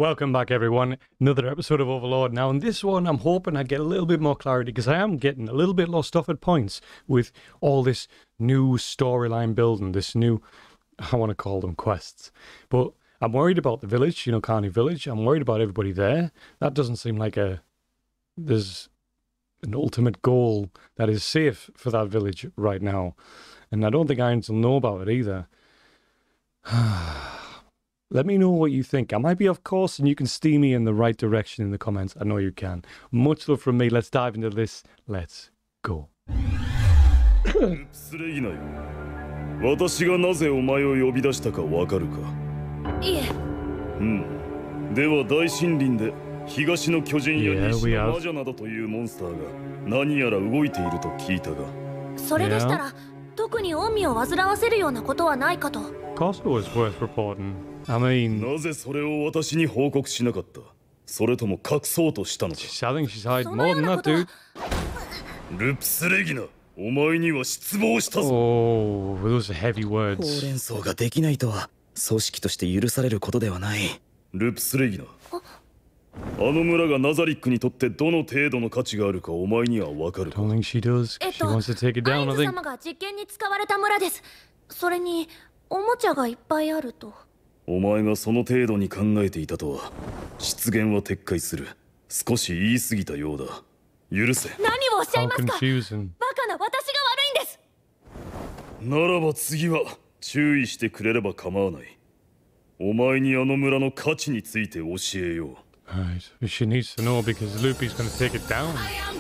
Welcome back, everyone. Another episode of Overlord. Now, in this one, I'm hoping I get a little bit more clarity because I am getting a little bit lost off at points with all this new storyline building, this new, I want to call them quests. But I'm worried about the village, Carney Village. I'm worried about everybody there. That doesn't seem like there's an ultimate goal that is safe for that village right now. And I don't think Irons will know about it either. Let me know what you think. I might be off course and you can steer me in the right direction in the comments. I know you can. Much love from me. Let's dive into this. Let's go. 私がなぜお前を呼び出したかわかるか？いえ。では大森林で東の巨人や西の魔女などというモンスターが何やら動いていると聞いたが。 それでしたら特に恩義を煩わせるようなことはないかと。 Cost was worth reporting. I mean, なぜそれを私に報告しなかった？それとも隠そうとしたのか？ I think she's hiding more than that, dude. ルプスレギナ、お前には失望したぞ。 Oh, those are heavy words. ほうれん草ができないとは組織として許されることではない。 ルプスレギナ、あの村がナザリックにとってどの程度の価値があるかお前にはわかるか？ Don't think she does. She wants to take it down, I think. 様が実験に使われた村です。それにおもちゃがいっぱいあると。 お前がその程度に考えていたとは失言は撤回する。少し言い過ぎたようだ。許せ。 何をおっしゃいますか？バカな私が悪いんです。 ならば次は注意してくれれば構わない。お前にあの村の価値について教えよう。 Right. She needs to know because Loopy's going to take it down.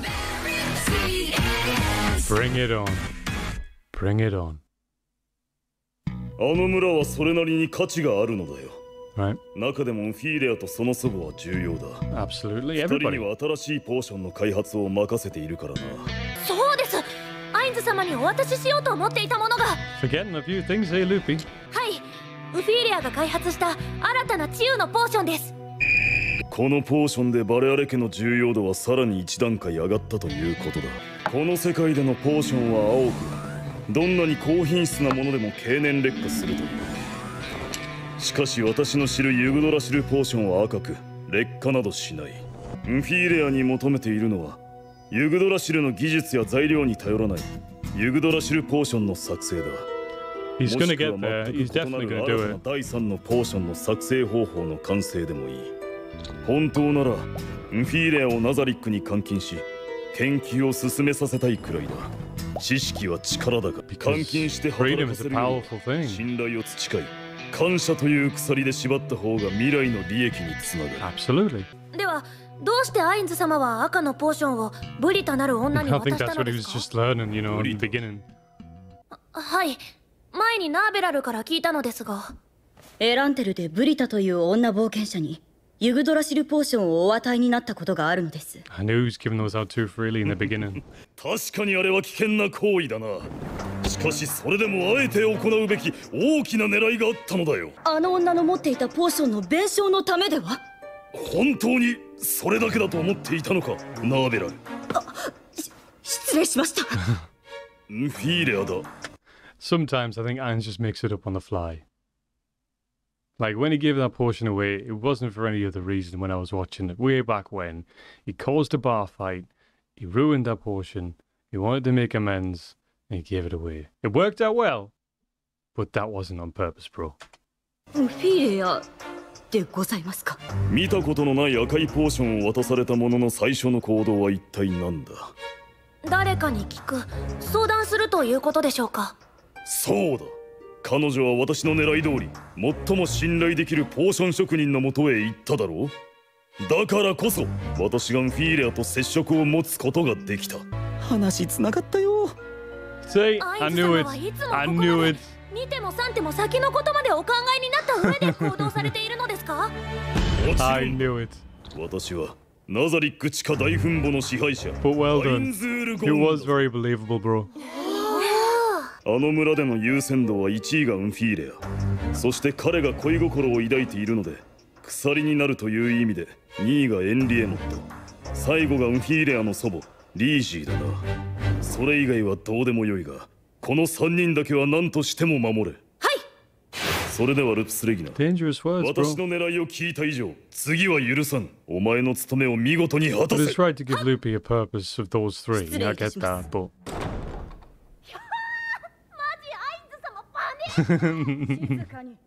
Bring it on. Bring it on. あの村はそれなりに価値があるのだよ。 Right. 中でもフィーレアとその祖母は重要だ。 Absolutely. 二人 Everybody. には新しいポーションの開発を任せているからな。 そうです。アインズ様にお渡ししようと思っていたものが。 Forgetting a few things, hey, Loopy. はい。ウフィーレアが開発した新たな治癒のポーションです。 このポーションでバレアレ家の重要度はさらに一段階上がったということだ。この世界でのポーションは青く、どんなに高品質なものでも経年劣化するという。しかし私の知るユグドラシルポーションは赤く劣化などしない。ンフィーレアに求めているのはユグドラシルの技術や材料に頼らないユグドラシルポーションの作成だ。 He's gonna get there. He's definitely gonna do it. 第3のポーションの作成方法の完成でもいい。本当ならンフィーレアをナザリックに監禁し研究を進めさせたいくらいだ。知識は力だが監禁して働かせるよう信頼を培い感謝という鎖で縛った方が未来の利益につながる。 Absolutely. ではどうしてアインズ様は赤のポーションをブリタなる女に I 渡 think した that's の what he で was す just か？ learning, in the beginning. はい。前にナーベラルから聞いたのですが。 エランテルでブリタという女冒険者にユグドラシルポーションをお与えになったことがあるのです。 I knew he was giving those out too freely in the beginning. 確かにあれは危険な行為だな。しかしそれでもあえて行うべき大きな狙いがあったのだよ。 あの女の持っていたポーションの弁償のためでは？ 本当にそれだけだと思っていたのか、ナーベラル。 失礼しました。 フィーレアだ。 Sometimes I think Irons just makes it up on the fly. Like when he gave that potion away, it wasn't for any other reason when I was watching it way back when. He caused a bar fight, he ruined that potion, he wanted to make amends, and he gave it away. It worked out well, but that wasn't on purpose, bro. フィーレアでございますか？ 見たことのない赤いポーションを渡された者の最初の行動は一体何だ？ 誰かに聞く、相談するということでしょうか？ そうだ。彼女は私の狙い通り最も信頼できるポーション職人のもとへ行っただろう。だからこそ私がンフィーレアと接触を持つことができた。 話つながったよ。 See, I knew it. I knew it. 2手も3手も先のことまでお考えになった上で行動されているのですか？ I knew it. 私はナザリック地下大墳墓の支配者。 But well done. It was very believable, bro. あの村での優先度は1位がンフィーレア。そして彼が恋心を抱いているので鎖になるという意味で2位がエンリエモット、最後がンフィーレアの祖母リージーだな。それ以外はどうでもよいがこの3人だけは何としても守れ。 はい。 それではルプスレギナ、 Dangerous words, 私 bro. の狙いを聞いた以上次は許さん。お前の務めを見事に果た But せ。 it's right to give Lupi a purpose of those three. I get that, but 静かに。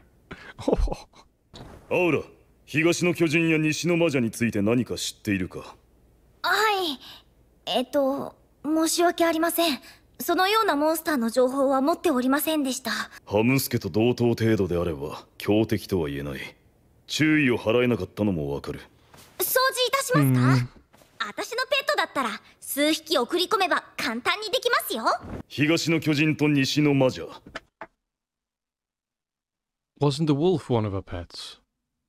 アウラ、東の巨人や西の魔女について何か知っているか？ はい申し訳ありません。そのようなモンスターの情報は持っておりませんでした。 ハムスケと同等程度であれば強敵とは言えない。注意を払えなかったのもわかる。 掃除いたしますか？私のペットだったら数匹送り込めば簡単にできますよ。 東の巨人と西の魔女。 wasn't the wolf one of her pets?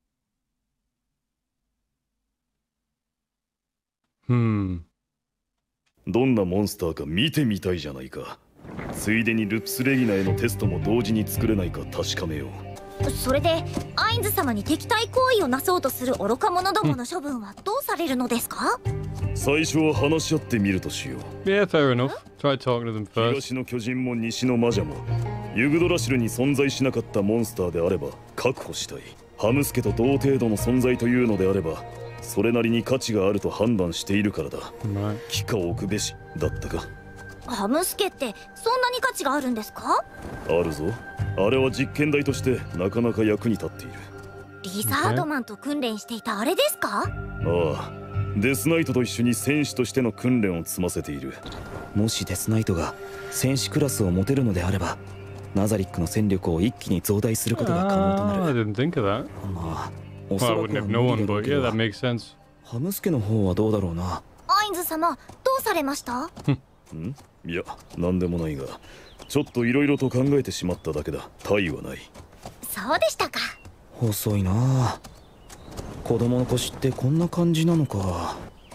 Hmm. どんなモンスターか見てみたいじゃないか。ついでにルプスレギナへのテストも同時に作れないか確かめよう。 それでアインズ様に敵対行為をなそうとする愚か者どもの処分はどうされるのですか？ 最初は話し合ってみるとしよう。 Yeah, fair enough. Try talking to them first. 東の巨人も西の魔女もユグドラシルに存在しなかったモンスターであれば確保したい。ハムスケと同程度の存在というのであればそれなりに価値があると判断しているからだ。 Right. 帰化を置くべしだったか。 ハムスケってそんなに価値があるんですか？ あるぞ。あれは実験台としてなかなか役に立っている。 リザードマンと訓練していたあれですか？ ああ、デスナイトと一緒に戦士としての訓練を積ませている。 もしデスナイトが戦士クラスを持てるのであればナザリックの戦力を一気に増大することが可能と Ah, I なる。 didn't think of that. まあお Well, そ I らく wouldn't は have 無理 known, だろう but け yeah, ど that makes sense. ハムスケの方はどうだろうな。 アインズ様どうされました？ いや、なんでもないがちょっといろいろと考えてしまっただけだ。大はない。 そうでしたか。 細いなあ。子供の腰ってこんな感じなのか。 なん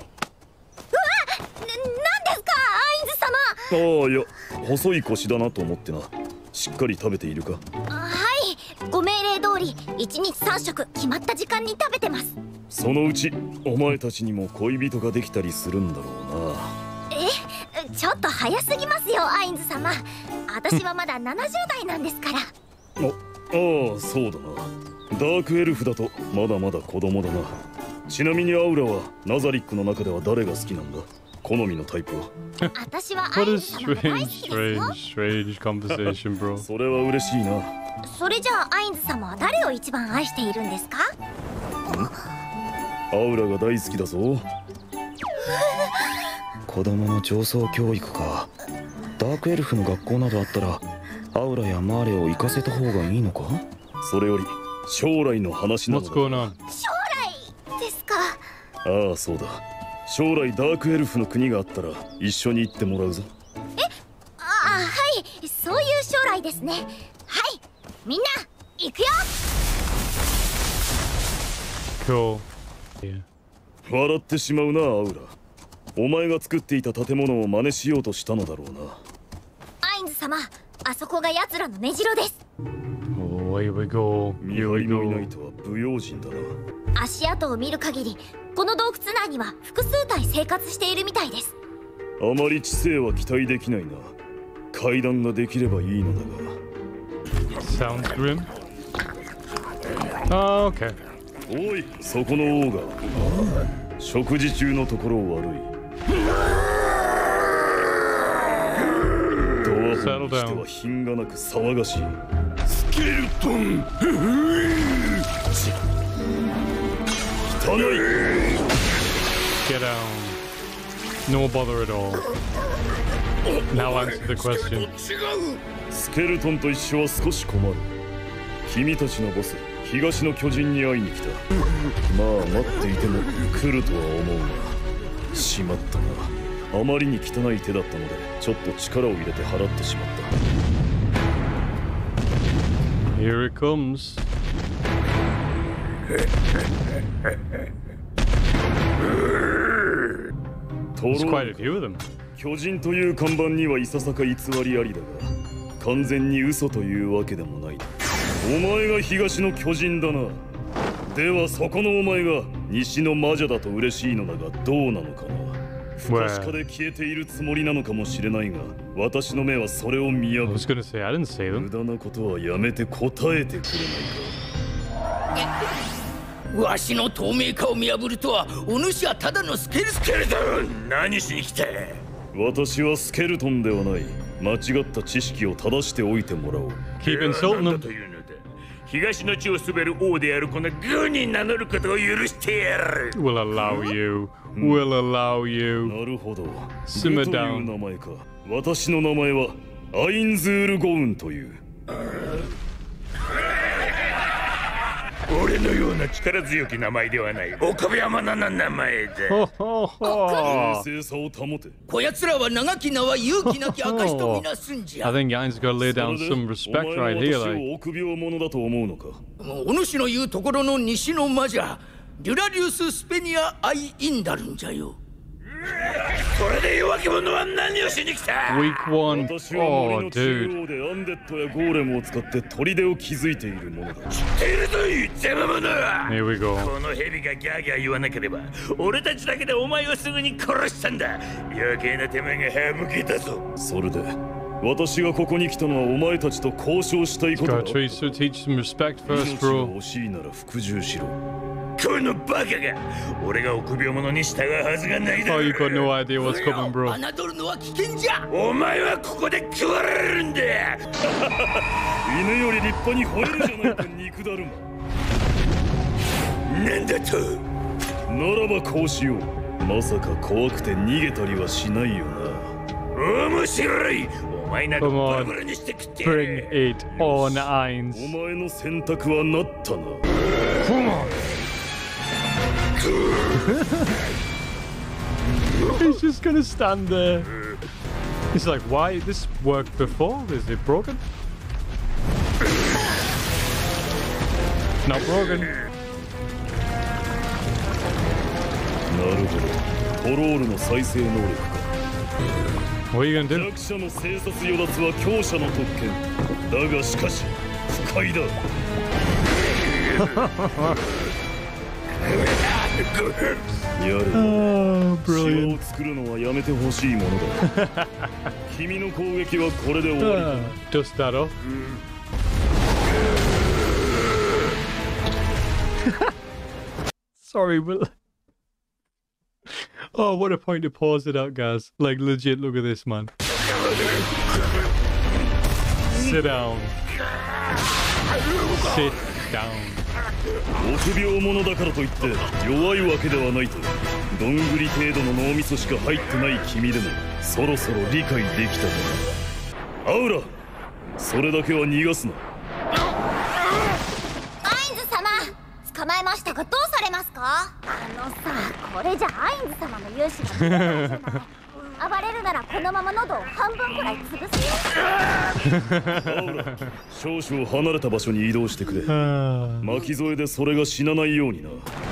ですかアインズ様？ ああ、いや、細い腰だなと思ってな。しっかり食べているか？ はい、ご命令通り1日3食決まった時間に食べてます。 そのうちお前たちにも恋人ができたりするんだろうな。 ちょっと早すぎますよアインズ様。私はまだ70代なんですから。 ああ、そうだな。ダークエルフだとまだまだ子供だな。ちなみにアウラはナザリックの中では誰が好きなんだ？好みのタイプは？ 私はア What イ a ンズ様が大好 strange, きですよ。 strange conversation, bro. それは嬉しいな。 それじゃあアインズ様は誰を一番愛しているんですか？ アウラが大好きだぞ。 子供の上層教育か。ダークエルフの学校などあったらアウラやマーレを行かせた方がいいのか。 それより将来の話なの What's だ。 going on? 将来ですか？ ああ、そうだ。将来ダークエルフの国があったら一緒に行ってもらうぞ。 ああ、はい、そういう将来ですね。はい、みんな行くよ。 Cool. Yeah. 笑ってしまうな、アウラ。お前が作っていた建物を真似しようとしたのだろうな。 アインズ様、あそこが奴らの根城です。 Oh, here we go. 見 Here 張 we りのいな go. いとは不用心だな。 足跡を見る限りこの洞窟内には複数体生活しているみたいです。 あまり知性は期待できないな。階段ができればいいのだが。 Sounds grim. Oh, okay. おい、そこの王が食事中のところ悪い。ドアホにしては品がなく騒がしい。スケルトン汚い。 Get down. No bother at all. Now answer the question. スケルトンと一緒は少し困る。君たちのボス東の巨人に会いに来た。まあ待っていても来るとは思うが、しまったな。あまりに汚い手だったのでちょっと力を入れて払ってしまった。 Here it comes. There's quite a few of them. 巨人という看板にはいささか偽りありだが、完全に嘘というわけでもない。お前が東の巨人だな。ではそこのお前が西の魔女だと嬉しいのだがどうなのかな。 不可視化で消えているつもりなのかもしれないが、私の目はそれを見 I 破 was gonna say I didn't say る。 them. 無駄なことはやめて答えてくれないか。 わしの透明化を見破るとは、お主はただのスケルトン。何しに来た？ 私はスケルトンではない。間違った知識を正しておいてもらおう。 Keep insulting 何だ them. というのだ。東の地を滑る王であるこの軍に名乗ることを許してやる。 We'll allow you. We'll allow you. なるほど。 Simmer グという down. 名前か。私の名前はアインズール・ゴウンという。 俺のような力強き名前ではない。臆病者の名前だ。 Ho, ho, ho. 冷静さを保て。 こやつらは長き名は勇気なき証とみなすんじ I ゃ。 think Yan's got to lay down それで some お respect 前 right は here. 私 Like, を臆病者だと思うのか。 お主の言うところの西の魔じゃ。デュラリウス・スペニア・アイ・インダルンじゃよ。これで弱き者は何をしに来た？ week one. 私は森 Oh, の中 dude. 央でアンデッドやゴーレムを使って砦を築いているものだ。 ているぞい邪魔者。 Here we go. この蛇がギャーギャー言わなければ、俺たちだけでお前をすぐに殺したんだ。余計な手間が省けたぞ。 それで私がここに来たのはお前たちと交渉したいことだ。 Gotta teach some respect first, 命が bro. 欲しいなら服従しろ。 このバカが俺が臆病者に従うはずがないだ Oh, ろう。 you got no idea what's coming, bro. 侮るのは危険じゃ。お前はここで食われるんだ。 犬より立派に吠えるじゃないか肉だるま。 なんだと？ ならばこうしよう。まさか怖くて逃げたりはしないよな。 面白い。お前など Come on. バラバラにして食ってやる。 Bring it on, お Ainz. 前の選択はなったな。 Come on. He's just gonna stand there. He's like, why? This worked before? Is it broken? Not broken. なるほど。トロールの再生能力か。 What are you gonna do? 弱者の生殺与奪は強者の特権。だがしかし不快だ。やれ。 Oh, シワ brilliant. を作るのはやめてほしいものだ。君の攻撃はこれで終わりだ。 Dust that off. Sorry, but oh, what a point to pause it out, guys. Like legit, look at this, man. Sit down. Sit down. 臆病者だからといって弱いわけではないと。どんぐり程度の脳みそしか入ってない君でもそろそろ理解できたかな。アウラ、それだけは逃がすな。 アインズ様、捕まえましたがどうされますか？これじゃアインズ様の勇姿が見えないじゃない。暴れるならこのまま喉を半分くらい潰すよ。 アウラ、少々離れた場所に移動してくれ。 Ah. 巻き添えでそれが死なないようにな。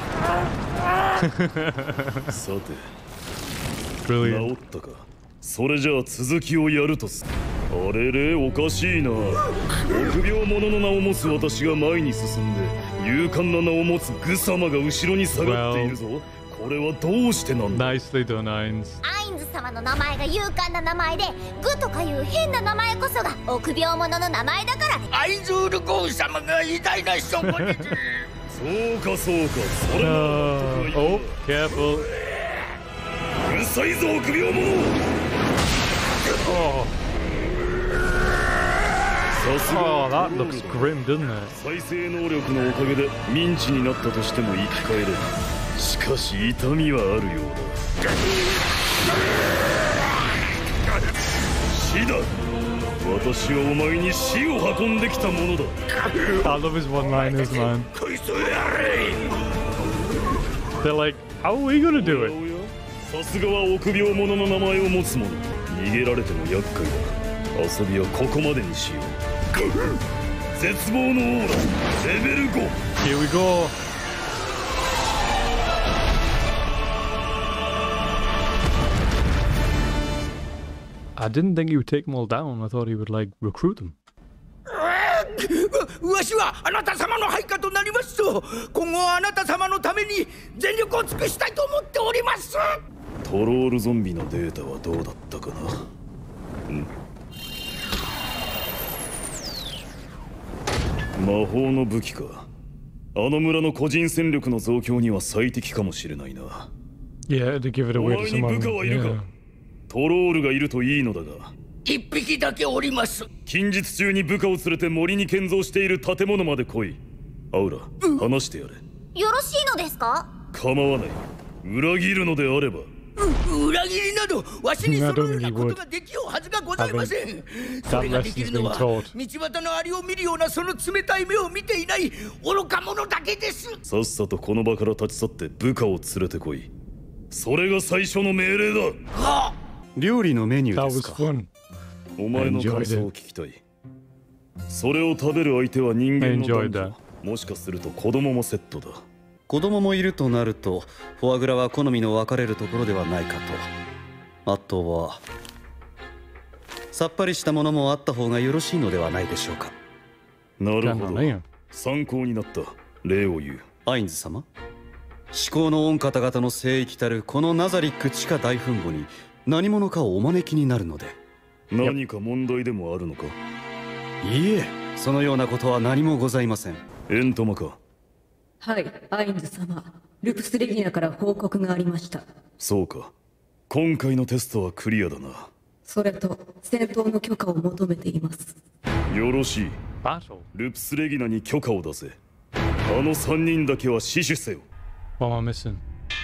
さて Brilliant. 治ったか。それじゃあ続きをやるとす。あれれ、おかしいな。臆病者の名を持つ私が前に進んで勇敢な名を持つグ様が後ろに下がっているぞ。これはどうしてなんだ。 Nicely done, Ainz. アインズ様の名前が勇敢な名前で、グとかいう変な名前こそが臆病者の名前だからね。 アインズール・ゴーン様が偉大な証拠に。 そうかそうか、それなら納得がいいな。 Oh, careful. うるさいぞ臆病者。 Oh, さすが oh, は that トロール looks だ。 grim, doesn't it? 再生能力のおかげでミンチになったとしても生き返れる。しかし痛みはあるようだ。死だ。私はお前に死を運んできたものだ。 I love his one-liners, man. こいつをやれ。 They're like, how are we gonna do お it? や、さすがは臆病者の名前を持つ者。逃げられても厄介だ。遊びはここまでにしよう。絶望のオーラレベル5。 Here we go. I didn't think he would take them all down. I thought he would like recruit them. わしはあなた様の配下となりますと、今後はあなた様のために全力を尽くしたいと思っております。 トロールゾンビのデータはどうだったかな。魔法の武器か。あの村の個人戦力の増強には最適かもしれないな。 Yeah, to give it お away 前 to に someone. 部下はいるか、 Yeah. トロールがいるといいのだが。 一匹だけおります。 近日中に部下を連れて森に建造している建物まで来い。アウラ、話してやれ。 よろしいのですか？ 構わない。裏切るのであれば。 裏切りなどわしにそのようなことができようはずがございません。それができるのは道端のアリを見るようなその冷たい目を見ていない愚か者だけです。 さっさとこの場から立ち去って部下を連れてこい。それが最初の命令だ。 は料理のメニュー That です was か。 fun. お前の感想を聞きたい。それを食べる相手は人間の Enjoyed 男女、もしかすると子供もセットだ。 子供もいるとなるとフォアグラは好みの分かれるところではないかと。あとはさっぱりしたものもあった方がよろしいのではないでしょうか。 なるほど。 Can't 参考になった。礼を言う。 アインズ様、至高の御方々の聖域たるこのナザリック地下大墳墓に何者かをお招きになるので。 何か問題でもあるのか。 いいえ、そのようなことは何もございません。 エントマか。 はい、アインズ様。ルプスレギナから報告がありました。 そうか。今回のテストはクリアだな。 それと、戦闘の許可を求めています。 よろしい。 Battle. ルプスレギナに許可を出せ。あの3人だけは死守せよ。 What am I missing?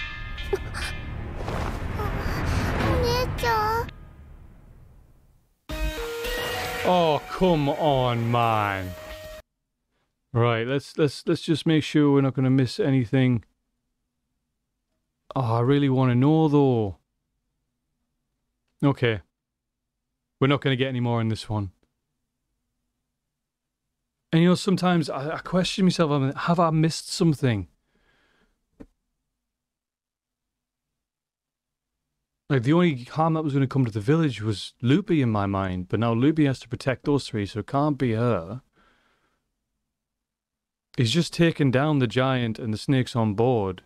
お姉ちゃん。 Oh, come on, man. Right, let's just make sure we're not going to miss anything. Oh, I really want to know though. Okay. We're not going to get any more in this one. And you know, sometimes I question myself, have I missed something? Like, the only harm that was going to come to the village was Loopy in my mind, but now Loopy has to protect those three, so it can't be her. He's just taken down the giant and the snakes on board.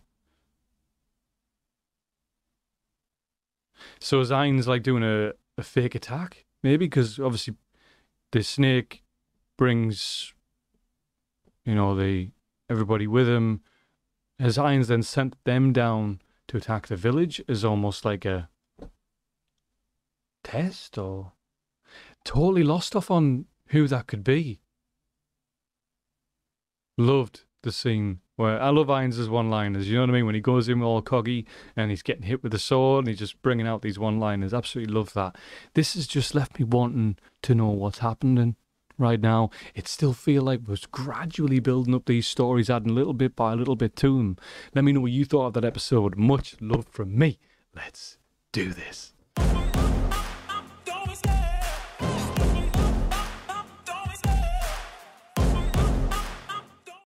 So Zayn's like doing a fake attack, maybe, because obviously the snake brings, you know, everybody with him. As Zayn's then sent them down to attack the village is almost like a test, or totally lost off on who that could be. Loved the scene where I love Ainz' one-liners, you know what I mean? When he goes in all coggy and he's getting hit with the sword and he's just bringing out these one-liners. Absolutely love that. This has just left me wanting to know what's happening right now. It still feels like we're gradually building up these stories, adding little bit by little bit to them. Let me know what you thought of that episode. Much love from me. Let's do this.